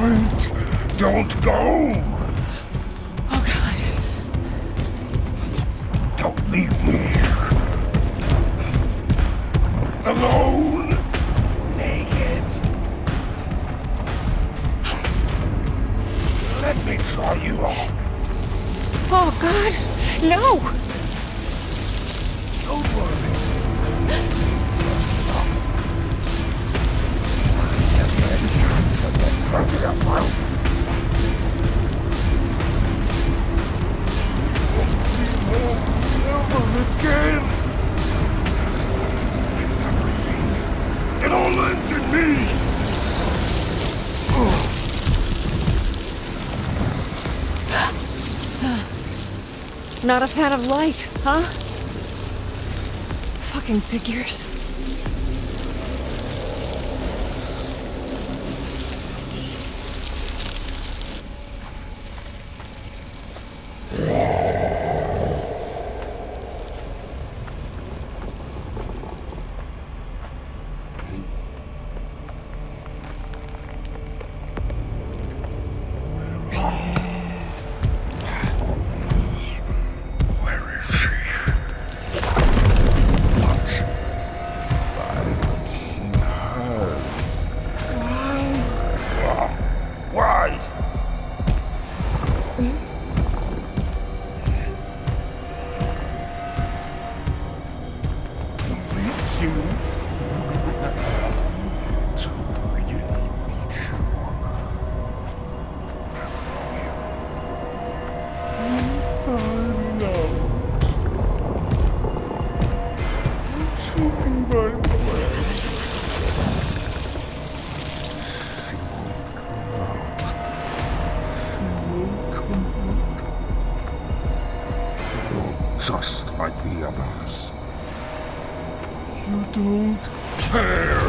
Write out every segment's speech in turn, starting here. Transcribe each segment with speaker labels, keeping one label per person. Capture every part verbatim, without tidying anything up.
Speaker 1: Wait! Don't go!
Speaker 2: Oh, God.
Speaker 1: Don't leave me here. Alone! Naked! Let me try you on.
Speaker 2: Oh, God. No!
Speaker 1: Don't worry. Just stop. Have you any chance of that project up well? Never again! Everything. It all ends in me! Oh.
Speaker 2: Not a fan of light, huh? Fucking figures.
Speaker 1: Just like the others. You don't care!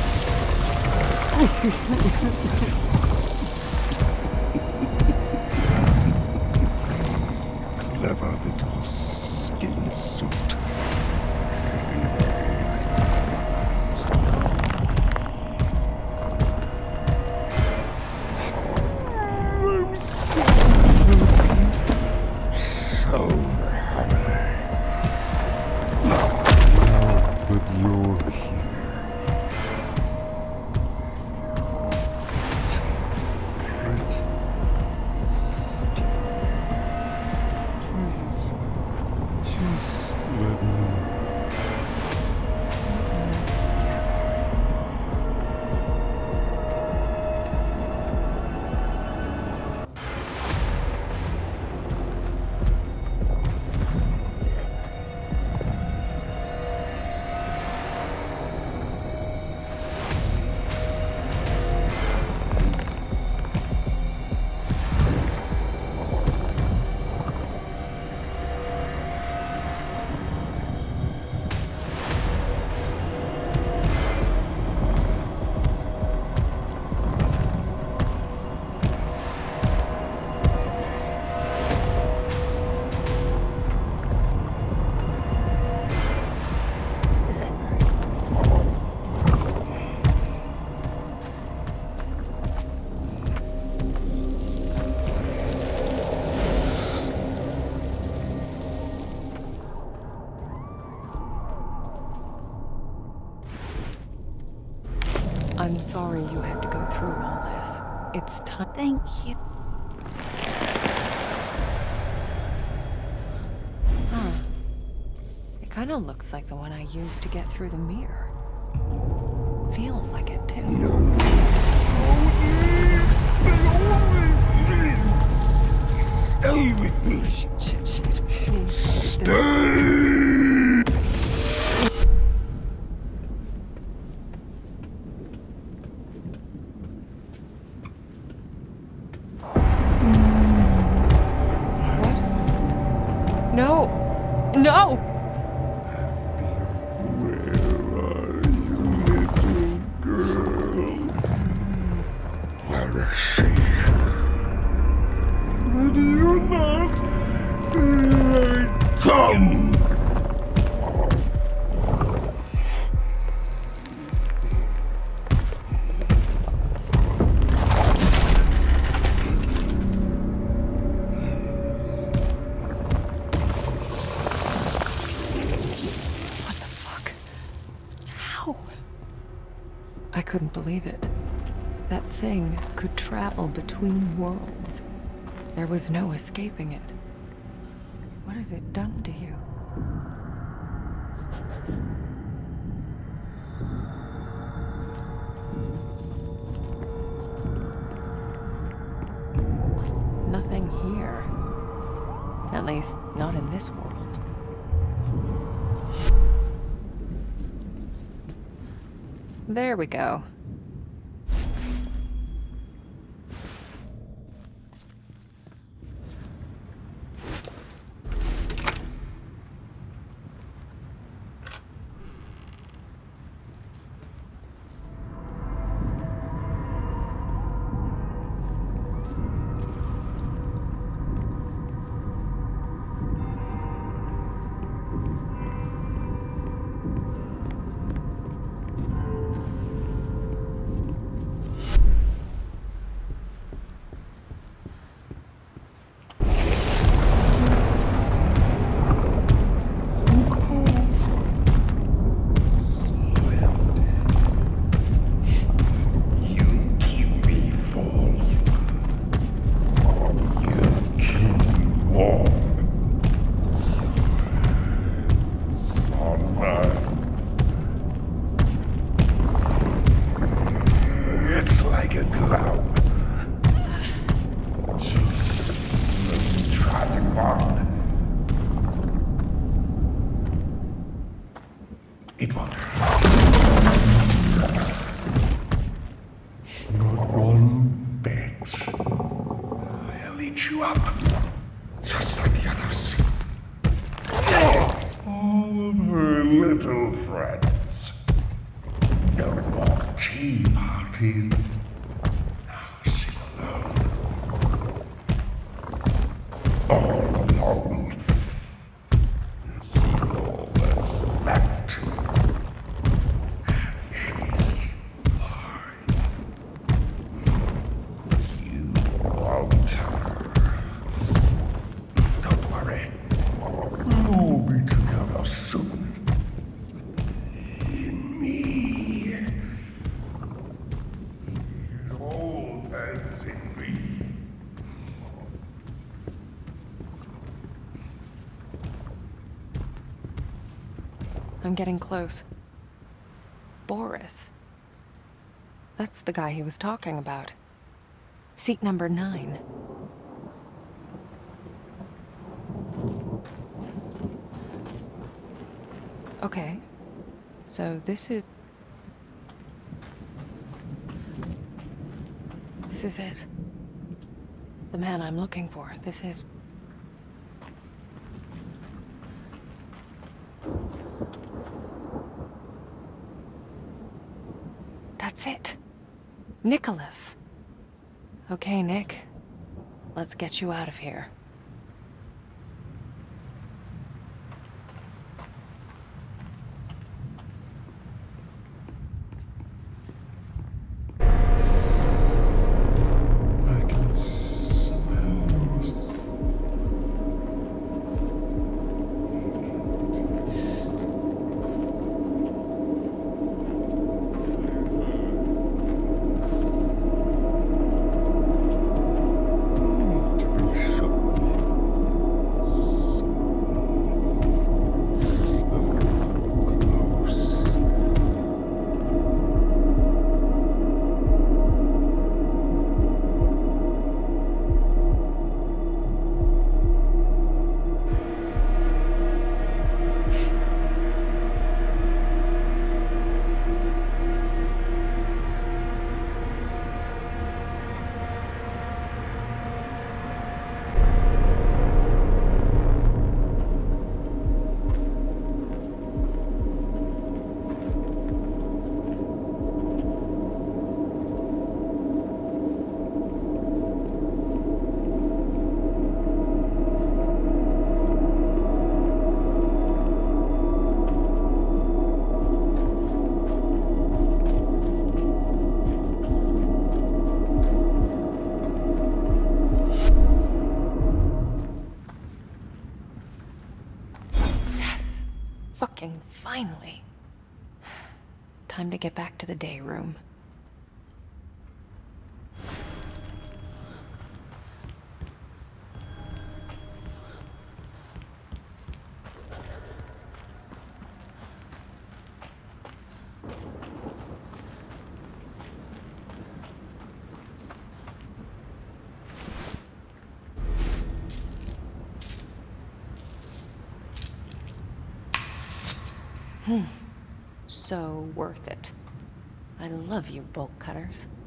Speaker 1: Clever little skin suit. I'm so so but you're here. Please, just let me.
Speaker 2: I'm sorry you had to go through all this. It's time.
Speaker 3: Thank you.
Speaker 2: Huh. It kind of looks like the one I used to get through the mirror. Feels like it, too.
Speaker 1: No. Stay with me.
Speaker 2: Shit, shit, shit. Please.
Speaker 1: Stay!
Speaker 2: No! No!
Speaker 1: Where are you, little girl? Where is she? Would you not come?
Speaker 2: believe it. That thing could travel between worlds. There was no escaping it. What has it done to you? Nothing here. At least, not in this world. There we go.
Speaker 1: It won't hurt. Not one bit. I'll eat you up, just like the others. All of her little friends. No more tea parties. Now she's alone. All alone. She's all that's left. She's mine. You want her. Don't worry. We'll all be together soon. In me. It all ends in me.
Speaker 2: I'm getting close. Boris. That's the guy he was talking about. Seat number nine. Okay. So this is... This is it. The man I'm looking for. This is... That's it. Nicholas. Okay, Nick. Let's get you out of here.
Speaker 1: I can smell yours. To be shot. So close.
Speaker 2: Yes. Fucking finally. Time to get back to the day room. So worth it. I love you, bolt cutters.